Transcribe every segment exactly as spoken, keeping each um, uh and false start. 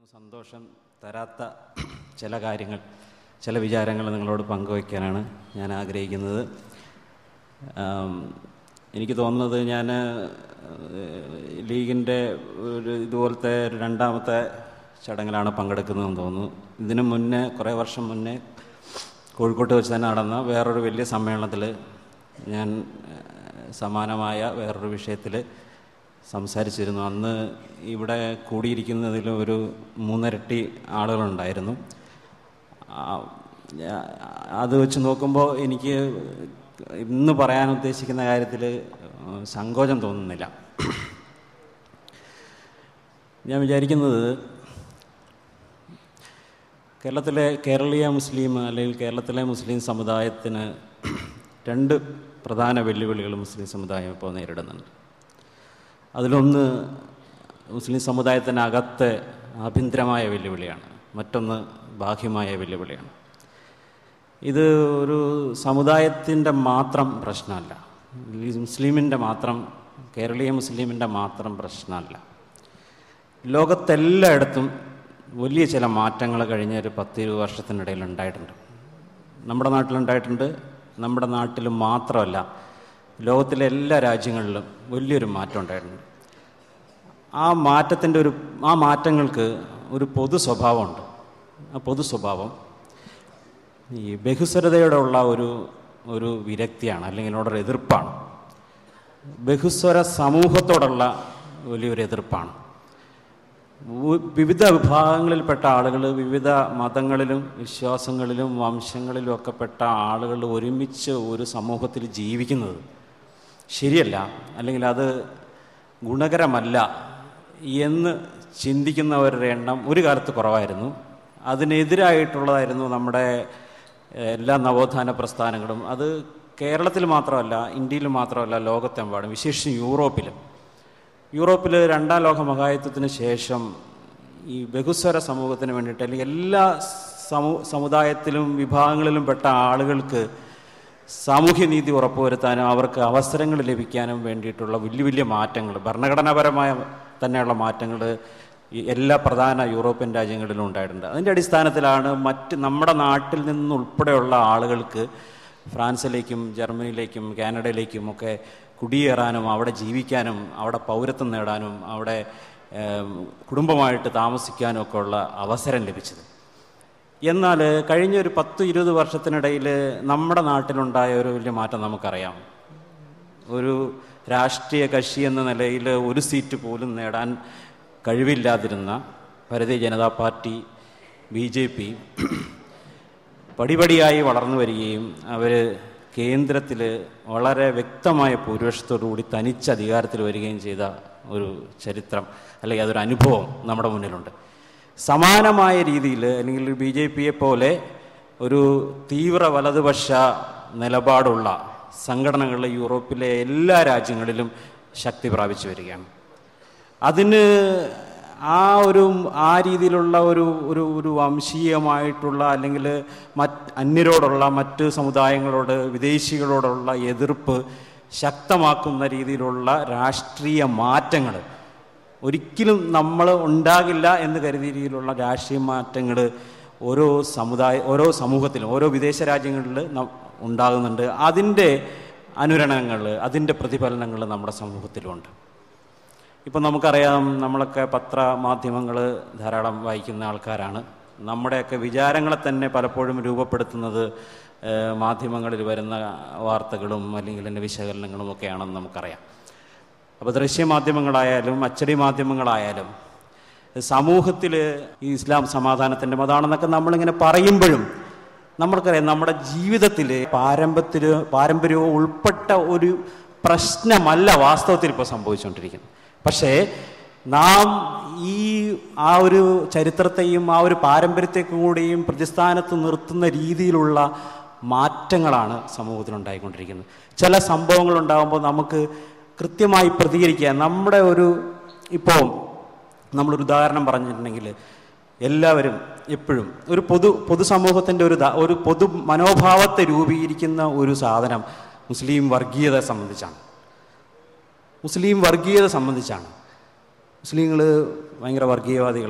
സന്തോഷം തരാത്ത ചില കാര്യങ്ങൾ, ചില വിചാരങ്ങൾ നിങ്ങളോട് പങ്കുവയ്ക്കാനാണ് ഞാൻ ആഗ്രഹിക്കുന്നത്. എനിക്ക് തോന്നുന്നത് ഞാൻ ലീഗിൻ്റെ ഒരു ഇതുപോലത്തെ ഒരു രണ്ടാമത്തെ ചടങ്ങിലാണ് പങ്കെടുക്കുന്നതെന്ന് തോന്നുന്നു. ഇതിനു മുന്നേ കുറേ വർഷം മുന്നേ കോഴിക്കോട്ട് വെച്ച് തന്നെ നടന്ന വേറൊരു വലിയ സമ്മേളനത്തിൽ ഞാൻ സമാനമായ വേറൊരു വിഷയത്തിൽ സംസാരിച്ചിരുന്നു. അന്ന് ഇവിടെ കൂടിയിരിക്കുന്നതിൽ ഒരു മൂന്നിരട്ടി ആളുകളുണ്ടായിരുന്നു. അത് വെച്ച് നോക്കുമ്പോൾ എനിക്ക് ഇന്ന് പറയാൻ ഉദ്ദേശിക്കുന്ന കാര്യത്തിൽ സങ്കോചം തോന്നുന്നില്ല. ഞാൻ വിചാരിക്കുന്നത് കേരളത്തിലെ കേരളീയ മുസ്ലിം അല്ലെങ്കിൽ കേരളത്തിലെ മുസ്ലിം സമുദായത്തിന് രണ്ട് പ്രധാന വെല്ലുവിളികൾ മുസ്ലിം സമുദായം ഇപ്പോൾ നേരിടുന്നുണ്ട്. അതിലൊന്ന് മുസ്ലിം സമുദായത്തിനകത്തെ ആഭ്യന്തരമായ വെല്ലുവിളിയാണ്, മറ്റൊന്ന് ബാഹ്യമായ വെല്ലുവിളിയാണ്. ഇത് ഒരു സമുദായത്തിൻ്റെ മാത്രം പ്രശ്നമല്ല, മുസ്ലിമിൻ്റെ മാത്രം, കേരളീയ മുസ്ലിമിൻ്റെ മാത്രം പ്രശ്നമല്ല. ലോകത്തെല്ലായിടത്തും വലിയ ചില മാറ്റങ്ങൾ കഴിഞ്ഞ ഒരു പത്തിരുപത് വർഷത്തിനിടയിൽ ഉണ്ടായിട്ടുണ്ട്. നമ്മുടെ നാട്ടിലുണ്ടായിട്ടുണ്ട്. നമ്മുടെ നാട്ടിൽ മാത്രമല്ല, ലോകത്തിലെ എല്ലാ രാജ്യങ്ങളിലും വലിയൊരു മാറ്റം ഉണ്ടായിട്ടുണ്ട്. ആ മാറ്റത്തിൻ്റെ ഒരു ആ മാറ്റങ്ങൾക്ക് ഒരു പൊതു സ്വഭാവമുണ്ട്. ആ പൊതു സ്വഭാവം ഈ ബഹുസ്വരതയോടുള്ള ഒരു ഒരു വിരക്തിയാണ്, അല്ലെങ്കിൽ അതിനോടൊരു എതിർപ്പാണ്. ബഹുസ്വര സമൂഹത്തോടുള്ള വലിയൊരു എതിർപ്പാണ്. വിവിധ വിഭാഗങ്ങളിൽപ്പെട്ട ആളുകൾ, വിവിധ മതങ്ങളിലും വിശ്വാസങ്ങളിലും വംശങ്ങളിലും ഒക്കെ പെട്ട ആളുകൾ ഒരുമിച്ച് ഒരു സമൂഹത്തിൽ ജീവിക്കുന്നത് ശരിയല്ല, അല്ലെങ്കിൽ അത് ഗുണകരമല്ല എന്ന് ചിന്തിക്കുന്നവരുടെ എണ്ണം ഒരു കാലത്ത് കുറവായിരുന്നു. അതിനെതിരായിട്ടുള്ളതായിരുന്നു നമ്മുടെ എല്ലാ നവോത്ഥാന പ്രസ്ഥാനങ്ങളും. അത് കേരളത്തിൽ മാത്രമല്ല, ഇന്ത്യയിൽ മാത്രമല്ല, ലോകത്തെമ്പാടും, വിശേഷിച്ചും യൂറോപ്പിലും. യൂറോപ്പിൽ രണ്ടാം ലോക മഹായുദ്ധത്തിന് ശേഷം ഈ ബഹുസ്വര സമൂഹത്തിന് വേണ്ടിയിട്ട്, അല്ലെങ്കിൽ എല്ലാ സമൂ സമുദായത്തിലും വിഭാഗങ്ങളിലും പെട്ട ആളുകൾക്ക് സാമൂഹ്യനീതി ഉറപ്പുവരുത്താനും അവർക്ക് അവസരങ്ങൾ ലഭിക്കാനും വേണ്ടിയിട്ടുള്ള വലിയ വലിയ മാറ്റങ്ങൾ, ഭരണഘടനാപരമായ തന്നെയുള്ള മാറ്റങ്ങൾ എല്ലാ പ്രധാന യൂറോപ്യൻ രാജ്യങ്ങളിലും ഉണ്ടായിട്ടുണ്ട്. അതിൻ്റെ അടിസ്ഥാനത്തിലാണ് മറ്റ് നമ്മുടെ നാട്ടിൽ നിന്നുൾപ്പെടെയുള്ള ആളുകൾക്ക് ഫ്രാൻസിലേക്കും ജർമ്മനിയിലേക്കും കാനഡയിലേക്കും ഒക്കെ കുടിയേറാനും അവിടെ ജീവിക്കാനും അവിടെ പൗരത്വം നേടാനും അവിടെ കുടുംബമായിട്ട് താമസിക്കാനും ഒക്കെ ഉള്ള അവസരം ലഭിച്ചത്. എന്നാൽ കഴിഞ്ഞൊരു പത്ത് ഇരുപത് വർഷത്തിനിടയിൽ നമ്മുടെ നാട്ടിലുണ്ടായ ഒരു വലിയ മാറ്റം നമുക്കറിയാം. ഒരു രാഷ്ട്രീയ കക്ഷി എന്ന നിലയിൽ ഒരു സീറ്റ് പോലും നേടാൻ കഴിവില്ലാതിരുന്ന Bharatiya Janata Party, B J P പടിപടിയായി വളർന്നു വരികയും അവർ കേന്ദ്രത്തിൽ വളരെ വ്യക്തമായ ഭൂരിപക്ഷത്തോടുകൂടി തനിച്ച് അധികാരത്തിൽ വരികയും ചെയ്ത ഒരു ചരിത്രം, അല്ലെങ്കിൽ അതൊരു അനുഭവം നമ്മുടെ മുന്നിലുണ്ട്. സമാനമായ രീതിയിൽ, അല്ലെങ്കിൽ ബി ജെ പിയെ പോലെ ഒരു തീവ്ര വലതുപക്ഷ നിലപാടുള്ള സംഘടനകൾ യൂറോപ്പിലെ എല്ലാ രാജ്യങ്ങളിലും ശക്തി പ്രാപിച്ചു വരികയാണ്. അതിന് ആ ഒരു ആ രീതിയിലുള്ള ഒരു ഒരു ഒരു വംശീയമായിട്ടുള്ള, അല്ലെങ്കിൽ മറ്റ് അന്യരോടുള്ള, മറ്റ് സമുദായങ്ങളോട്, വിദേശികളോടുള്ള എതിർപ്പ് ശക്തമാക്കുന്ന രീതിയിലുള്ള രാഷ്ട്രീയ മാറ്റങ്ങൾ ഒരിക്കലും നമ്മൾ ഉണ്ടാകില്ല എന്ന് കരുതിയ രീതിയിലുള്ള രാഷ്ട്രീയ മാറ്റങ്ങൾ ഓരോ സമുദായ ഓരോ സമൂഹത്തിലും ഓരോ വിദേശ രാജ്യങ്ങളിൽ ഉണ്ടാകുന്നുണ്ട്. അതിൻ്റെ അനുരണനങ്ങൾ, അതിൻ്റെ പ്രതിഫലനങ്ങൾ നമ്മുടെ സമൂഹത്തിലുണ്ട്. ഇപ്പം നമുക്കറിയാം, നമ്മളൊക്കെ പത്രമാധ്യമങ്ങൾ ധാരാളം വായിക്കുന്ന ആൾക്കാരാണ്. നമ്മുടെയൊക്കെ വിചാരങ്ങളെ തന്നെ പലപ്പോഴും രൂപപ്പെടുത്തുന്നത് മാധ്യമങ്ങളിൽ വരുന്ന വാർത്തകളും അല്ലെങ്കിൽ അതിൻ്റെ വിശകലനങ്ങളും ഒക്കെയാണെന്ന് നമുക്കറിയാം. അപ്പോൾ ദൃശ്യമാധ്യമങ്ങളായാലും അച്ചടി മാധ്യമങ്ങളായാലും സമൂഹത്തിൽ ഈ ഇസ്ലാം സമാധാനത്തിൻ്റെ മതമാണെന്നൊക്കെ നമ്മളിങ്ങനെ പറയുമ്പോഴും നമ്മൾക്കറിയാം, നമ്മുടെ ജീവിതത്തിൽ പാരമ്പര്യ പാരമ്പര്യവും ഉൾപ്പെട്ട ഒരു പ്രശ്നമല്ല വാസ്തവത്തിൽ ഇപ്പോൾ സംഭവിച്ചുകൊണ്ടിരിക്കുന്നത്. പക്ഷേ നാം ഈ ആ ഒരു ചരിത്രത്തെയും ആ ഒരു പാരമ്പര്യത്തെയും കൂടെയും പ്രതിസ്ഥാനത്ത് നിർത്തുന്ന രീതിയിലുള്ള മാറ്റങ്ങളാണ് സമൂഹത്തിലുണ്ടായിക്കൊണ്ടിരിക്കുന്നത്. ചില സംഭവങ്ങൾ ഉണ്ടാകുമ്പോൾ നമുക്ക് കൃത്യമായി പ്രതികരിക്കുക. നമ്മുടെ ഒരു ഇപ്പോൾ നമ്മളൊരു ഉദാഹരണം പറഞ്ഞിട്ടുണ്ടെങ്കിൽ, എല്ലാവരും എപ്പോഴും ഒരു പൊതു പൊതുസമൂഹത്തിൻ്റെ ഒരു ഒരു പൊതു മനോഭാവത്തെ രൂപീകരിക്കുന്ന ഒരു സാധനം മുസ്ലിം വർഗീയത സംബന്ധിച്ചാണ്. മുസ്ലിം വർഗീയത സംബന്ധിച്ചാണ് മുസ്ലിങ്ങൾ ഭയങ്കര വർഗീയവാദികളാണ്,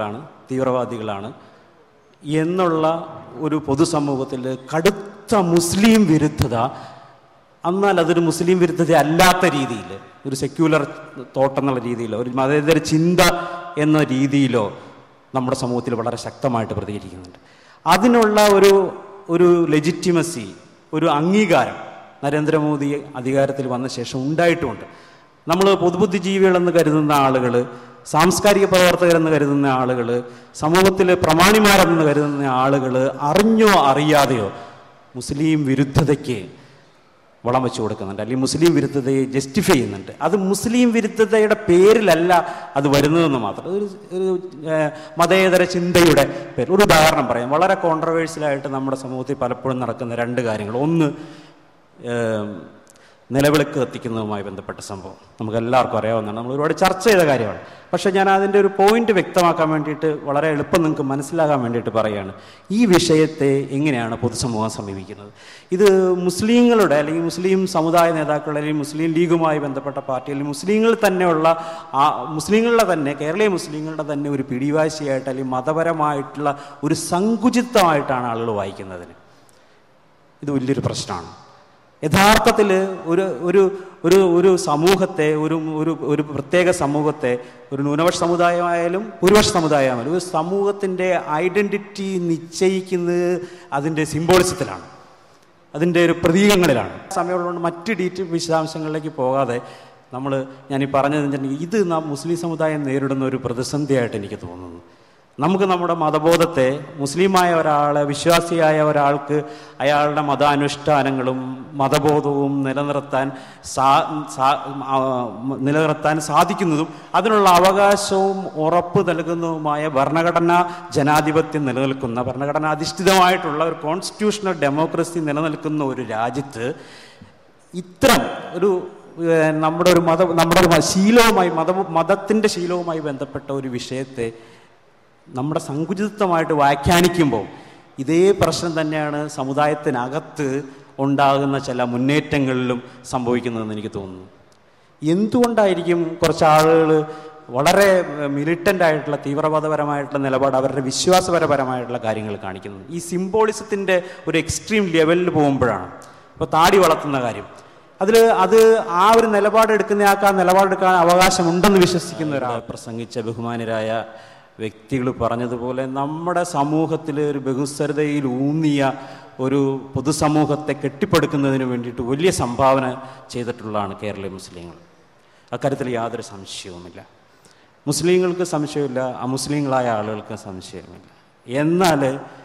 തീവ്രവാദികളാണ് എന്നുള്ള ഒരു പൊതുസമൂഹത്തിൽ കടുത്ത മുസ്ലിം വിരുദ്ധത, എന്നാൽ അതൊരു മുസ്ലിം വിരുദ്ധത അല്ലാത്ത രീതിയിൽ, ഒരു സെക്യുലർ തോട്ട് എന്നുള്ള രീതിയിലോ ഒരു മതേതര ചിന്ത എന്ന രീതിയിലോ നമ്മുടെ സമൂഹത്തിൽ വളരെ ശക്തമായിട്ട് പ്രതികരിക്കുന്നുണ്ട്. അതിനുള്ള ഒരു ഒരു ലെജിറ്റിമസി, ഒരു അംഗീകാരം നരേന്ദ്രമോദി അധികാരത്തിൽ വന്ന ശേഷം ഉണ്ടായിട്ടുമുണ്ട്. നമ്മൾ പൊതുബുദ്ധിജീവികളെന്ന് കരുതുന്ന ആളുകൾ, സാംസ്കാരിക പ്രവർത്തകരെന്ന് കരുതുന്ന ആളുകൾ, സമൂഹത്തിൽ പ്രമാണിമാരെന്ന് കരുതുന്ന ആളുകൾ അറിഞ്ഞോ അറിയാതെയോ മുസ്ലിം വിരുദ്ധതയ്ക്ക് വളം വെച്ച് കൊടുക്കുന്നുണ്ട്, അല്ലെങ്കിൽ മുസ്ലിം വിരുദ്ധതയെ ജസ്റ്റിഫൈ ചെയ്യുന്നുണ്ട്. അത് മുസ്ലിം വിരുദ്ധതയുടെ പേരിലല്ല അത് വരുന്നതെന്ന് മാത്രം, ഒരു ഒരു മതേതര ചിന്തയുടെ പേര്. ഒരു ഉദാഹരണം പറയാം. വളരെ കോൺട്രവേഴ്സ്യലായിട്ട് നമ്മുടെ സമൂഹത്തിൽ പലപ്പോഴും നടക്കുന്ന രണ്ട് കാര്യങ്ങൾ. ഒന്ന്, നിലവിളക്ക് കത്തിക്കുന്നതുമായി ബന്ധപ്പെട്ട സംഭവം നമുക്ക് എല്ലാവർക്കും അറിയാവുന്നതാണ്, നമ്മൾ ഒരുപാട് ചർച്ച ചെയ്ത കാര്യമാണ്. പക്ഷേ ഞാൻ അതിൻ്റെ ഒരു പോയിന്റ് വ്യക്തമാക്കാൻ വേണ്ടിയിട്ട് വളരെ എളുപ്പം നിങ്ങൾക്ക് മനസ്സിലാകാൻ വേണ്ടിയിട്ട് പറയുകയാണ്. ഈ വിഷയത്തെ എങ്ങനെയാണ് പൊതുസമൂഹം സമീപിക്കുന്നത്? ഇത് മുസ്ലിങ്ങളുടെ അല്ലെങ്കിൽ മുസ്ലിം സമുദായ നേതാക്കൾ അല്ലെങ്കിൽ മുസ്ലിം ലീഗുമായി ബന്ധപ്പെട്ട പാർട്ടി അല്ലെങ്കിൽ മുസ്ലിങ്ങൾ തന്നെയുള്ള ആ മുസ്ലിങ്ങളുടെ തന്നെ കേരളീയ മുസ്ലിങ്ങളുടെ തന്നെ ഒരു പിടിവാശിയായിട്ട് അല്ലെങ്കിൽ മതപരമായിട്ടുള്ള ഒരു സങ്കുചിതമായിട്ടാണ് ആളുകൾ വായിക്കുന്നതിന്. ഇത് വലിയൊരു പ്രശ്നമാണ്. യഥാർത്ഥത്തിൽ ഒരു ഒരു ഒരു ഒരു സമൂഹത്തെ, ഒരു ഒരു ഒരു പ്രത്യേക സമൂഹത്തെ, ഒരു ന്യൂനപക്ഷ സമുദായമായാലും ഭൂരിപക്ഷ സമുദായമായാലും ഒരു സമൂഹത്തിൻ്റെ ഐഡൻറ്റിറ്റി നിശ്ചയിക്കുന്നത് അതിൻ്റെ സിംബോളിസത്തിലാണ്, അതിൻ്റെ ഒരു പ്രതീകങ്ങളിലാണ്. സമയമുള്ളതുകൊണ്ട് മറ്റ് ഡീറ്റെയിൽ വിശദാംശങ്ങളിലേക്ക് പോകാതെ നമ്മൾ ഞാൻ ഈ പറഞ്ഞത് വെച്ചിട്ടുണ്ടെങ്കിൽ ഇത് നാം മുസ്ലിം സമുദായം നേരിടുന്ന ഒരു പ്രതിസന്ധിയായിട്ട് എനിക്ക് തോന്നുന്നു. നമുക്ക് നമ്മുടെ മതബോധത്തെ, മുസ്ലിമായ ഒരാളെ, വിശ്വാസിയായ ഒരാൾക്ക് അയാളുടെ മതാനുഷ്ഠാനങ്ങളും മതബോധവും നിലനിർത്താൻ സാ നിലനിർത്താൻ സാധിക്കുന്നതും അതിനുള്ള അവകാശവും ഉറപ്പ് നൽകുന്നതുമായ ഭരണഘടനാ ജനാധിപത്യം നിലനിൽക്കുന്ന, ഭരണഘടന അധിഷ്ഠിതമായിട്ടുള്ള ഒരു കോൺസ്റ്റിറ്റ്യൂഷണൽ ഡെമോക്രസി നിലനിൽക്കുന്ന ഒരു രാജ്യത്ത് ഇത്തരം ഒരു നമ്മുടെ ഒരു മത നമ്മുടെ ഒരു ശീലവുമായി മത മതത്തിൻ്റെ ശീലവുമായി ബന്ധപ്പെട്ട ഒരു വിഷയത്തെ നമ്മുടെ സങ്കുചിതമായിട്ട് വ്യാഖ്യാനിക്കുമ്പോൾ ഇതേ പ്രശ്നം തന്നെയാണ് സമുദായത്തിനകത്ത് ഉണ്ടാകുന്ന ചില മുന്നേറ്റങ്ങളിലും സംഭവിക്കുന്നതെന്ന് എനിക്ക് തോന്നുന്നു. എന്തുകൊണ്ടായിരിക്കും കുറച്ച് ആളുകൾ വളരെ മിലിറ്റൻ്റ് ആയിട്ടുള്ള തീവ്രവാദപരമായിട്ടുള്ള നിലപാട്, അവരുടെ വിശ്വാസപരപരമായിട്ടുള്ള കാര്യങ്ങൾ കാണിക്കുന്നത്? ഈ സിംബോളിസത്തിൻ്റെ ഒരു എക്സ്ട്രീം ലെവലിൽ പോകുമ്പോഴാണ്. ഇപ്പോൾ താടി വളർത്തുന്ന കാര്യം, അതിൽ അത് ആ ഒരു നിലപാടെടുക്കുന്നയാൾക്ക് ആ നിലപാടെടുക്കാൻ അവകാശമുണ്ടെന്ന് വിശ്വസിക്കുന്ന ഒരാൾ പ്രസംഗിച്ച ബഹുമാനരായ വ്യക്തികൾ പറഞ്ഞതുപോലെ നമ്മുടെ സമൂഹത്തിൽ ഒരു ബഹുസ്വരതയിൽ ഊന്നിയ ഒരു പൊതുസമൂഹത്തെ കെട്ടിപ്പടുക്കുന്നതിന് വേണ്ടിയിട്ട് വലിയ സംഭാവന ചെയ്തിട്ടുള്ളതാണ് കേരളീയ മുസ്ലിങ്ങൾ. അക്കാര്യത്തിൽ യാതൊരു സംശയവുമില്ല. മുസ്ലിങ്ങൾക്ക് സംശയമില്ല, അമുസ്ലിങ്ങളായ ആളുകൾക്ക് സംശയമില്ല. എന്നാൽ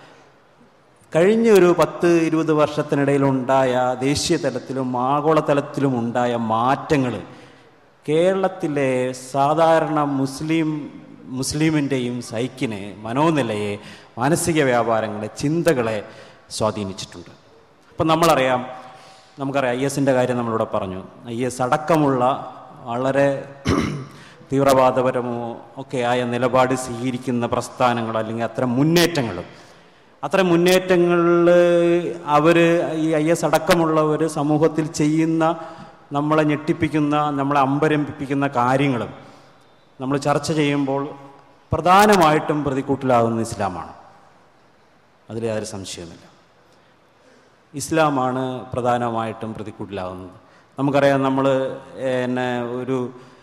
കഴിഞ്ഞ ഒരു പത്ത് ഇരുപത് വർഷത്തിനിടയിലുണ്ടായ ദേശീയ തലത്തിലും ആഗോളതലത്തിലും ഉണ്ടായ മാറ്റങ്ങൾ കേരളത്തിലെ സാധാരണ മുസ്ലിം മുസ്ലിമിൻ്റെയും സൈക്കിനെ, മനോനിലയെ, മാനസിക വ്യാപാരങ്ങളെ, ചിന്തകളെ സ്വാധീനിച്ചിട്ടുണ്ട്. അപ്പം നമ്മളറിയാം നമുക്കറിയാം ഐ എസിൻ്റെ കാര്യം നമ്മളിവിടെ പറഞ്ഞു. ഐ എസ് അടക്കമുള്ള വളരെ തീവ്രവാദപരമോ ഒക്കെ ആയ നിലപാട് സ്വീകരിക്കുന്ന പ്രസ്ഥാനങ്ങൾ അല്ലെങ്കിൽ അത്തരം മുന്നേറ്റങ്ങൾ അത്തരം മുന്നേറ്റങ്ങളിൽ അവർ ഈ ഐ എസ് അടക്കമുള്ളവർ സമൂഹത്തിൽ ചെയ്യുന്ന നമ്മളെ ഞെട്ടിപ്പിക്കുന്ന, നമ്മളെ അമ്പരപ്പിക്കുന്ന കാര്യങ്ങളും നമ്മൾ ചർച്ച ചെയ്യുമ്പോൾ പ്രധാനമായിട്ടും പ്രതിക്കൂട്ടിലാകുന്ന ഇസ്ലാമാണ്. അതിൽ യാതൊരു സംശയവുമില്ല. ഇസ്ലാമാണ് പ്രധാനമായിട്ടും പ്രതിക്കൂട്ടിലാകുന്നത്. നമുക്കറിയാം, നമ്മൾ എന്നെ ഒരു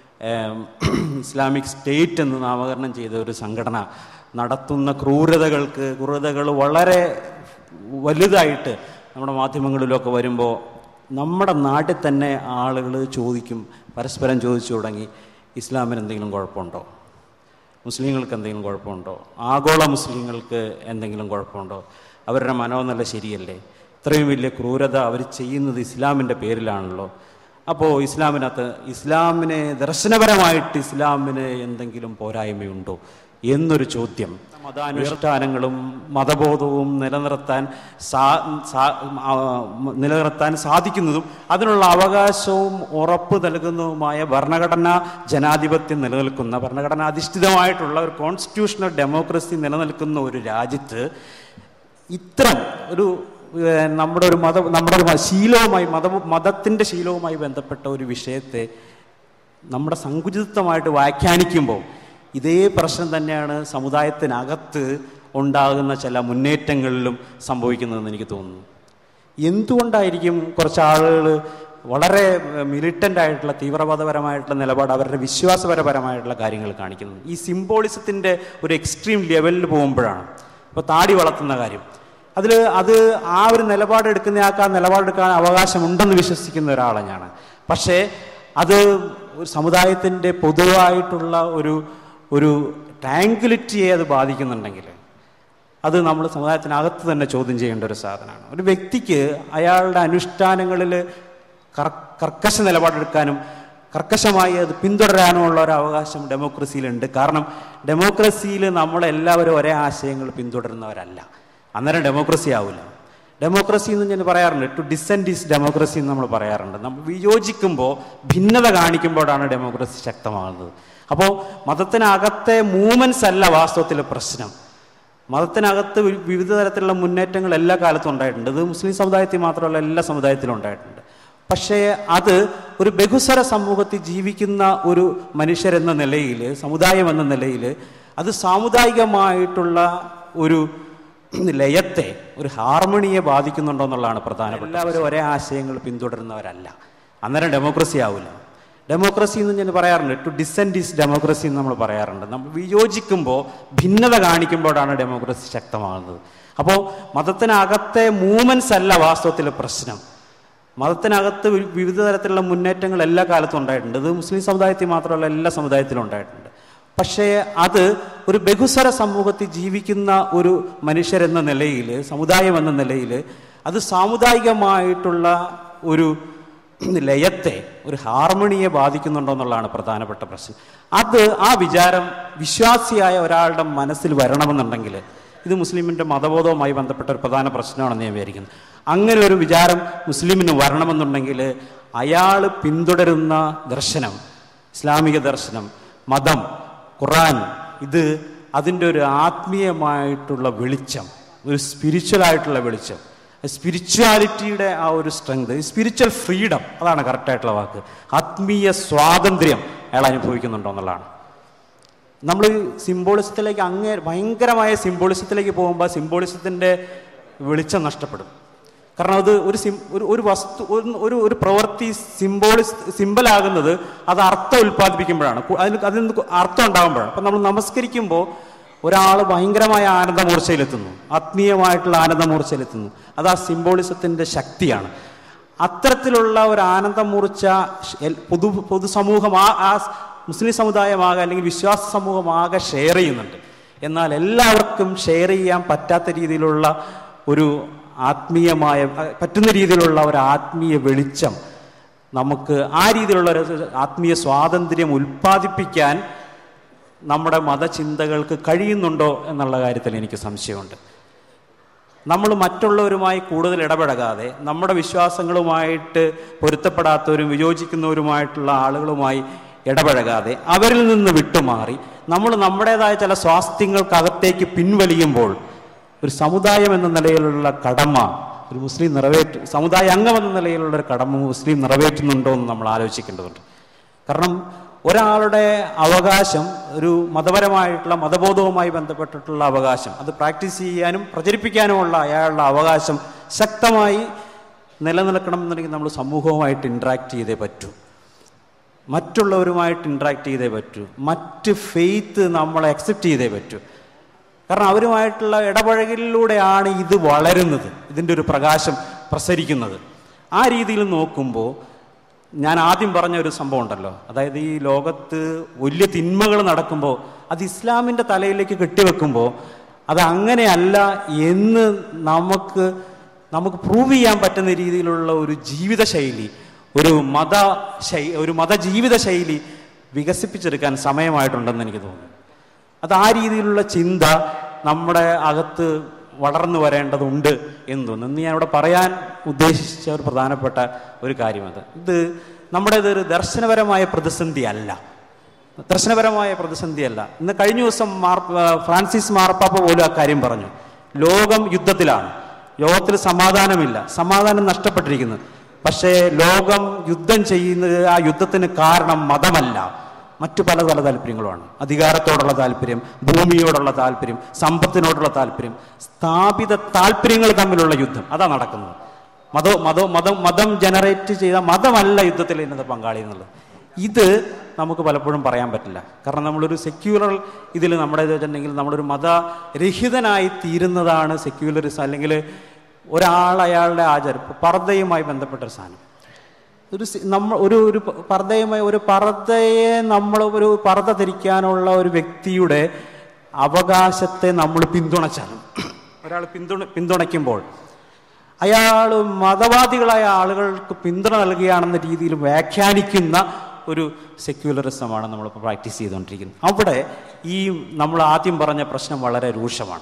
ഇസ്ലാമിക് സ്റ്റേറ്റ് എന്ന് നാമകരണം ചെയ്ത ഒരു സംഘടന നടത്തുന്ന ക്രൂരതകൾക്ക് ക്രൂരതകൾ വളരെ വലുതായിട്ട് നമ്മുടെ മാധ്യമങ്ങളിലൊക്കെ വരുമ്പോൾ നമ്മുടെ നാട്ടിൽ തന്നെ ആളുകൾ ചോദിക്കും, പരസ്പരം ചോദിച്ചു തുടങ്ങി, ഇസ്ലാമിന് എന്തെങ്കിലും കുഴപ്പമുണ്ടോ, മുസ്ലിങ്ങൾക്ക് എന്തെങ്കിലും കുഴപ്പമുണ്ടോ, ആഗോള മുസ്ലിങ്ങൾക്ക് എന്തെങ്കിലും കുഴപ്പമുണ്ടോ, അവരുടെ മനോനില ശരിയല്ലേ, ഇത്രയും വലിയ ക്രൂരത അവർ ചെയ്യുന്നത് ഇസ്ലാമിൻ്റെ പേരിലാണല്ലോ, അപ്പോൾ ഇസ്ലാമിനകത്ത് ഇസ്ലാമിനെ ദർശനപരമായിട്ട് ഇസ്ലാമിന് എന്തെങ്കിലും പോരായ്മയുണ്ടോ എന്നൊരു ചോദ്യം. മതാനുഷ്ഠാനങ്ങളും മതബോധവും നിലനിർത്താൻ സാ നിലനിർത്താൻ സാധിക്കുന്നതും അതിനുള്ള അവകാശവും ഉറപ്പ് നൽകുന്നതുമായ ഭരണഘടനാ ജനാധിപത്യം നിലനിൽക്കുന്ന, ഭരണഘടന അധിഷ്ഠിതമായിട്ടുള്ള ഒരു കോൺസ്റ്റിറ്റ്യൂഷണൽ ഡെമോക്രസി നിലനിൽക്കുന്ന ഒരു രാജ്യത്ത് ഇത്തരം ഒരു നമ്മുടെ ഒരു മത നമ്മുടെ ഒരു ശീലവുമായി മത മതത്തിൻ്റെ ശീലവുമായി ബന്ധപ്പെട്ട ഒരു വിഷയത്തെ നമ്മുടെ സങ്കുചിതമായിട്ട് വ്യാഖ്യാനിക്കുമ്പോൾ ഇതേ പ്രശ്നം തന്നെയാണ് സമുദായത്തിനകത്ത് ഉണ്ടാകുന്ന ചില മുന്നേറ്റങ്ങളിലും സംഭവിക്കുന്നതെന്ന് എനിക്ക് തോന്നുന്നു. എന്തുകൊണ്ടായിരിക്കും കുറച്ച് ആളുകൾ വളരെ മിലിറ്റൻ്റ് ആയിട്ടുള്ള തീവ്രവാദപരമായിട്ടുള്ള നിലപാട് അവരുടെ വിശ്വാസപരപരമായിട്ടുള്ള കാര്യങ്ങൾ കാണിക്കുന്നത്? ഈ സിംബോളിസത്തിൻ്റെ ഒരു എക്സ്ട്രീം ലെവലിൽ പോകുമ്പോഴാണ്. ഇപ്പോൾ താടി വളർത്തുന്ന കാര്യം, അതിൽ അത് ആ ഒരു നിലപാടെടുക്കുന്നയാൾക്ക് ആ നിലപാടെടുക്കാൻ അവകാശമുണ്ടെന്ന് വിശ്വസിക്കുന്ന ഒരാളാണ് ഞാൻ. പക്ഷേ അത് ഒരു സമുദായത്തിൻ്റെ പൊതുവായിട്ടുള്ള ഒരു ഒരു ട്രാങ്ക്വിലിറ്റിയെ അത് ബാധിക്കുന്നുണ്ടെങ്കിൽ അത് നമ്മൾ സമുദായത്തിനകത്ത് തന്നെ ചോദ്യം ചെയ്യേണ്ട ഒരു സാധനമാണ്. ഒരു വ്യക്തിക്ക് അയാളുടെ അനുഷ്ഠാനങ്ങളിൽ കർ കർക്കശ നിലപാടെടുക്കാനും കർക്കശമായി അത് പിന്തുടരാനുമുള്ള ഒരു അവകാശം ഡെമോക്രസിയിലുണ്ട്. കാരണം ഡെമോക്രസിയിൽ നമ്മളെല്ലാവരും ഒരേ ആശയങ്ങൾ പിന്തുടരുന്നവരല്ല. അന്നേരം ഡെമോക്രസി ആവില്ല. ഡെമോക്രസി എന്ന് ഞാൻ പറയാറുണ്ട്, ടു ഡിസെൻഡ് ഈസ് ഡെമോക്രസി എന്ന് നമ്മൾ പറയാറുണ്ട്. നമ്മൾ വിയോജിക്കുമ്പോൾ, ഭിന്നത കാണിക്കുമ്പോഴാണ് ഡെമോക്രസി ശക്തമാകുന്നത്. അപ്പോൾ മതത്തിനകത്തെ മൂവ്മെൻറ്റ്സ് അല്ല വാസ്തവത്തിലെ പ്രശ്നം. മതത്തിനകത്ത് വിവിധ തരത്തിലുള്ള മുന്നേറ്റങ്ങൾ എല്ലാ കാലത്തും ഉണ്ടായിട്ടുണ്ട്. ഇത് മുസ്ലിം സമുദായത്തിൽ മാത്രമല്ല, എല്ലാ സമുദായത്തിലും ഉണ്ടായിട്ടുണ്ട്. പക്ഷേ അത് ഒരു ബഹുസ്വര സമൂഹത്തിൽ ജീവിക്കുന്ന ഒരു മനുഷ്യരെന്ന നിലയിൽ, സമുദായം എന്ന നിലയിൽ അത് സാമുദായികമായിട്ടുള്ള ഒരു ലയത്തെ, ഒരു ഹാർമണിയെ ബാധിക്കുന്നുണ്ടോ എന്നുള്ളതാണ് പ്രധാനപ്പെട്ട. എല്ലാവരും ഒരേ ആശയങ്ങൾ പിന്തുടരുന്നവരല്ല. അന്നേരം ഡെമോക്രസി ആവില്ല. ഡെമോക്രസി എന്ന് ഞാൻ പറയാറുണ്ട്, ടു ഡിസെൻഡ് ഈസ് ഡെമോക്രസി എന്ന് നമ്മൾ പറയാറുണ്ട്. നമ്മൾ വിയോജിക്കുമ്പോൾ, ഭിന്നത കാണിക്കുമ്പോഴാണ് ഡെമോക്രസി ശക്തമാകുന്നത്. അപ്പോൾ മതത്തിനകത്തെ മൂവ്മെൻറ്റ്സ് അല്ല വാസ്തവത്തിലെ പ്രശ്നം. മതത്തിനകത്ത് വിവിധ തരത്തിലുള്ള മുന്നേറ്റങ്ങൾ എല്ലാ കാലത്തും ഉണ്ടായിട്ടുണ്ട്. ഇത് മുസ്ലിം സമുദായത്തിൽ മാത്രമല്ല, എല്ലാ സമുദായത്തിലും ഉണ്ടായിട്ടുണ്ട്. പക്ഷേ അത് ഒരു ബഹുസ്വര സമൂഹത്തിൽ ജീവിക്കുന്ന ഒരു മനുഷ്യരെന്ന നിലയിൽ, സമുദായം എന്ന നിലയിൽ അത് സാമുദായികമായിട്ടുള്ള ഒരു ലയത്തെ, ഒരു ഹാർമണിയെ ബാധിക്കുന്നുണ്ടോ എന്നുള്ളതാണ് പ്രധാനപ്പെട്ട പ്രശ്നം. അത് ആ വിചാരം വിശ്വാസിയായ ഒരാളുടെ മനസ്സിൽ വരണമെന്നുണ്ടെങ്കിൽ, ഇത് മുസ്ലിമിൻ്റെ മതബോധവുമായി ബന്ധപ്പെട്ട ഒരു പ്രധാന പ്രശ്നമാണെന്ന് ഞാൻ വിചാരിക്കുന്നു. അങ്ങനെ ഒരു വിചാരം മുസ്ലിമിന് വരണമെന്നുണ്ടെങ്കിൽ അയാൾ പിന്തുടരുന്ന ദർശനം, ഇസ്ലാമിക ദർശനം, മതം, ഖുർആൻ, ഇത് അതിൻ്റെ ഒരു ആത്മീയമായിട്ടുള്ള വെളിച്ചം, ഒരു സ്പിരിച്വലായിട്ടുള്ള വെളിച്ചം, സ്പിരിച്വാലിറ്റിയുടെ ആ ഒരു സ്ട്രെങ്ത്, സ്പിരിച്വൽ ഫ്രീഡം, അതാണ് കറക്റ്റായിട്ടുള്ള വാക്ക്. ആത്മീയ സ്വാതന്ത്ര്യം അയാൾ അനുഭവിക്കുന്നുണ്ടോ എന്നുള്ളതാണ്. നമ്മൾ സിംബോളിസത്തിലേക്ക് അങ്ങേ ഭയങ്കരമായ സിംബോളിസത്തിലേക്ക് പോകുമ്പോൾ സിംബോളിസത്തിൻ്റെ വെളിച്ചം നഷ്ടപ്പെടും. കാരണം അത് ഒരു സിം ഒരു ഒരു വസ്തു ഒരു ഒരു പ്രവൃത്തി സിംബോളിസ് സിംബലാകുന്നത് അത് അർത്ഥം ഉൽപ്പാദിപ്പിക്കുമ്പോഴാണ്, അതിന് അതിൽ നിന്ന് അർത്ഥം ഉണ്ടാകുമ്പോഴാണ്. അപ്പം നമ്മൾ നമസ്കരിക്കുമ്പോൾ ഒരാൾ ഭയങ്കരമായ ആനന്ദമൂർച്ചയിലെത്തുന്നു, ആത്മീയമായിട്ടുള്ള ആനന്ദമൂർച്ചയിലെത്തുന്നു. അത് ആ സിംബോളിസത്തിൻ്റെ ശക്തിയാണ്. അത്തരത്തിലുള്ള ഒരു ആനന്ദമൂർച്ച പൊതു പൊതുസമൂഹം ആ ആ മുസ്ലിം സമുദായമാകെ അല്ലെങ്കിൽ വിശ്വാസ സമൂഹമാകെ ഷെയർ ചെയ്യുന്നുണ്ട്. എന്നാൽ എല്ലാവർക്കും ഷെയർ ചെയ്യാൻ പറ്റാത്ത രീതിയിലുള്ള ഒരു ആത്മീയമായ പറ്റുന്ന രീതിയിലുള്ള ഒരു ആത്മീയ വെളിച്ചം, നമുക്ക് ആ രീതിയിലുള്ള ഒരു ആത്മീയ സ്വാതന്ത്ര്യം ഉൽപ്പാദിപ്പിക്കാൻ നമ്മുടെ മതചിന്തകൾക്ക് കഴിയുന്നുണ്ടോ എന്നുള്ള കാര്യത്തിൽ എനിക്ക് സംശയമുണ്ട്. നമ്മൾ മറ്റുള്ളവരുമായി കൂടുതൽ ഇടപഴകാതെ, നമ്മുടെ വിശ്വാസങ്ങളുമായിട്ട് പൊരുത്തപ്പെടാത്തവരും വിയോജിക്കുന്നവരുമായിട്ടുള്ള ആളുകളുമായി ഇടപഴകാതെ, അവരിൽ നിന്ന് വിട്ടുമാറി നമ്മൾ നമ്മുടേതായ ചില സ്വാസ്ഥ്യങ്ങൾക്കകത്തേക്ക് പിൻവലിയുമ്പോൾ ഒരു സമുദായം എന്ന നിലയിലുള്ള കടമ ഒരു മുസ്ലിം നിറവേറ്റ് സമുദായ അംഗം എന്ന നിലയിലുള്ള ഒരു കടമ മുസ്ലിം നിറവേറ്റുന്നുണ്ടോ എന്ന് നമ്മൾ ആലോചിക്കേണ്ടതുണ്ട്. കാരണം ഒരാളുടെ അവകാശം, ഒരു മതപരമായിട്ടുള്ള മതബോധവുമായി ബന്ധപ്പെട്ടിട്ടുള്ള അവകാശം, അത് പ്രാക്ടീസ് ചെയ്യാനും പ്രചരിപ്പിക്കാനുമുള്ള അയാളുടെ അവകാശം ശക്തമായി നിലനിൽക്കണം എന്നുണ്ടെങ്കിൽ നമ്മൾ സമൂഹവുമായിട്ട് ഇൻട്രാക്ട് ചെയ്തേ പറ്റൂ, മറ്റുള്ളവരുമായിട്ട് ഇൻട്രാക്ട് ചെയ്തേ പറ്റൂ, മറ്റ് ഫെയ്ത്ത് നമ്മളെ അക്സെപ്റ്റ് ചെയ്തേ പറ്റൂ. കാരണം അവരുമായിട്ടുള്ള ഇടപഴകലിലൂടെയാണ് ഇത് വളരുന്നത്, ഇതിൻ്റെ ഒരു പ്രകാശം പ്രസരിക്കുന്നത്. ആ രീതിയിൽ നോക്കുമ്പോൾ ഞാൻ ആദ്യം പറഞ്ഞ ഒരു സംഭവം ഉണ്ടല്ലോ, അതായത് ഈ ലോകത്ത് വലിയ തിന്മകൾ നടക്കുമ്പോൾ അത് ഇസ്ലാമിൻ്റെ തലയിലേക്ക് കെട്ടിവെക്കുമ്പോൾ അത് അങ്ങനെയല്ല എന്ന് നമുക്ക് നമുക്ക് പ്രൂവ് ചെയ്യാൻ പറ്റുന്ന രീതിയിലുള്ള ഒരു ജീവിതശൈലി, ഒരു മത ശൈ ഒരു മതജീവിത ശൈലി വികസിപ്പിച്ചെടുക്കാൻ സമയമായിട്ടുണ്ടെന്ന് എനിക്ക് തോന്നുന്നു. അത് ആ രീതിയിലുള്ള ചിന്ത നമ്മുടെ അകത്ത് വളർന്നു വരേണ്ടതുണ്ട് എന്ന് തോന്നുന്നു. ഇന്ന് ഞാനിവിടെ പറയാൻ ഉദ്ദേശിച്ച ഒരു പ്രധാനപ്പെട്ട ഒരു കാര്യം അത് ഇത് നമ്മുടേത് ഒരു ദർശനപരമായ പ്രതിസന്ധി അല്ല ദർശനപരമായ പ്രതിസന്ധിയല്ല. ഇന്ന് കഴിഞ്ഞ ദിവസം മാർ ഫ്രാൻസിസ് മാർപ്പാപ്പ പോലും ആ കാര്യം പറഞ്ഞു. ലോകം യുദ്ധത്തിലാണ്, ലോകത്തിൽ സമാധാനമില്ല, സമാധാനം നഷ്ടപ്പെട്ടിരിക്കുന്നു. പക്ഷേ ലോകം യുദ്ധം ചെയ്യുന്നത്, ആ യുദ്ധത്തിന് കാരണം മതമല്ല, മറ്റു പല പല താല്പര്യങ്ങളുമാണ്. അധികാരത്തോടുള്ള താല്പര്യം, ഭൂമിയോടുള്ള താല്പര്യം, സമ്പത്തിനോടുള്ള താല്പര്യം, സ്ഥാപിത താല്പര്യങ്ങൾ തമ്മിലുള്ള യുദ്ധം, അതാണ് നടക്കുന്നത്. മതോ മതോ മതം മതം ജനറേറ്റ് ചെയ്ത മതമല്ല യുദ്ധത്തിൽ ഇന്നത്തെ പങ്കാളി എന്നുള്ളത്. ഇത് നമുക്ക് പലപ്പോഴും പറയാൻ പറ്റില്ല. കാരണം നമ്മളൊരു സെക്യുലർ ഇതിൽ നമ്മുടെ ഇത് വെച്ചിട്ടുണ്ടെങ്കിൽ നമ്മളൊരു മതരഹിതനായി തീരുന്നതാണ് സെക്യുലറിസം. അല്ലെങ്കിൽ ഒരാൾ അയാളുടെ ആചാരം, പർദ്ദയുമായി ബന്ധപ്പെട്ടൊരു സാധനം, ഒരു നമ്മൾ ഒരു ഒരു പർദ്ദയുമായി ഒരു പർദ്ദയെ നമ്മൾ ഒരു പർദ്ദ ധരിക്കാനുള്ള ഒരു വ്യക്തിയുടെ അവകാശത്തെ നമ്മൾ പിന്തുണച്ചാലും, ഒരാൾ പിന്തുണ പിന്തുണയ്ക്കുമ്പോൾ അയാൾ മതവാദികളായ ആളുകൾക്ക് പിന്തുണ നൽകുകയാണെന്ന രീതിയിൽ വ്യാഖ്യാനിക്കുന്ന ഒരു സെക്യുലറിസമാണ് നമ്മളിപ്പോൾ പ്രാക്ടീസ് ചെയ്തുകൊണ്ടിരിക്കുന്നത്. അവിടെ ഈ നമ്മൾ ആദ്യം പറഞ്ഞ പ്രശ്നം വളരെ രൂക്ഷമാണ്.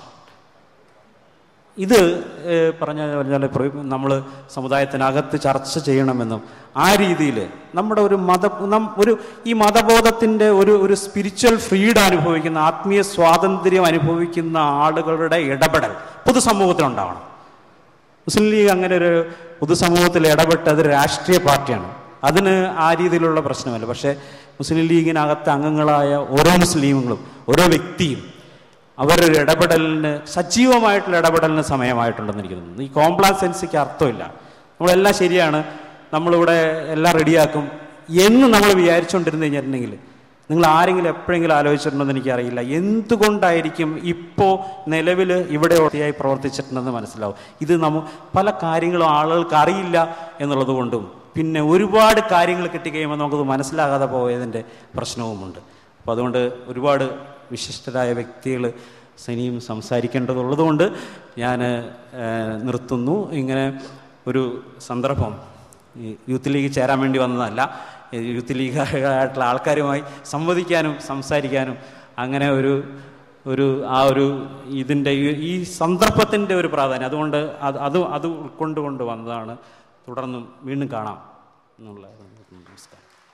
ഇത് പറഞ്ഞ പറഞ്ഞാൽ നമ്മൾ സമുദായത്തിനകത്ത് ചർച്ച ചെയ്യണമെന്നും ആ രീതിയിൽ നമ്മുടെ ഒരു മത ഒരു ഈ മതബോധത്തിൻ്റെ ഒരു ഒരു സ്പിരിച്വൽ ഫ്രീഡം അനുഭവിക്കുന്ന, ആത്മീയ സ്വാതന്ത്ര്യം അനുഭവിക്കുന്ന ആളുകളുടെ ഇടപെടൽ പൊതുസമൂഹത്തിലുണ്ടാവണം. മുസ്ലിം ലീഗ് അങ്ങനെ ഒരു പൊതുസമൂഹത്തിൽ ഇടപെട്ട് അതൊരു രാഷ്ട്രീയ പാർട്ടിയാണ്, അതിന് ആ രീതിയിലുള്ള പ്രശ്നമല്ല. പക്ഷേ മുസ്ലിം ലീഗിനകത്ത് അംഗങ്ങളായ ഓരോ മുസ്ലിമുകളും ഓരോ വ്യക്തിയും അവരൊരു ഇടപെടലിന്, സജീവമായിട്ടുള്ള ഇടപെടലിന് സമയമായിട്ടുണ്ടെന്ന് എനിക്ക് തോന്നുന്നു. ഈ കോംപ്ലാസൻസിക്ക് അർത്ഥമില്ല. നമ്മളെല്ലാം ശരിയാണ്, നമ്മളിവിടെ എല്ലാം റെഡിയാക്കും എന്ന് നമ്മൾ വിചാരിച്ചുകൊണ്ടിരുന്ന് കഴിഞ്ഞിട്ടുണ്ടെങ്കിൽ നിങ്ങൾ ആരെങ്കിലും എപ്പോഴെങ്കിലും ആലോചിച്ചിട്ടുണ്ടെന്ന് എനിക്കറിയില്ല. എന്തുകൊണ്ടായിരിക്കും ഇപ്പോൾ നിലവിൽ ഇവിടെ ഒറ്റയായി പ്രവർത്തിച്ചിട്ടുണ്ടെന്ന് മനസ്സിലാവും. ഇത് നമ്മ പല കാര്യങ്ങളും ആളുകൾക്ക് അറിയില്ല എന്നുള്ളത് കൊണ്ടും പിന്നെ ഒരുപാട് കാര്യങ്ങൾ കിട്ടിക്കഴിയുമ്പോൾ നമുക്കത് മനസ്സിലാകാതെ പോയതിൻ്റെ പ്രശ്നവുമുണ്ട്. അപ്പോൾ അതുകൊണ്ട് ഒരുപാട് വിശിഷ്ടരായ വ്യക്തികൾ ഇനിയും സംസാരിക്കേണ്ടതുള്ളത് കൊണ്ട് ഞാൻ നിർത്തുന്നു. ഇങ്ങനെ ഒരു സന്ദർഭം യൂത്ത് ലീഗ് ചേരാൻ വേണ്ടി വന്നതല്ല, യൂത്ത് ലീഗായിട്ടുള്ള ആൾക്കാരുമായി സംവദിക്കാനും സംസാരിക്കാനും അങ്ങനെ ഒരു ഒരു ആ ഒരു ഇതിൻ്റെ ഈ സന്ദർഭത്തിൻ്റെ ഒരു പ്രാധാന്യം, അതുകൊണ്ട് അത് അത് അത് ഉൾക്കൊണ്ടുകൊണ്ട് വന്നതാണ്. തുടർന്നും വീണ്ടും കാണാം എന്നുള്ള നമസ്കാരം.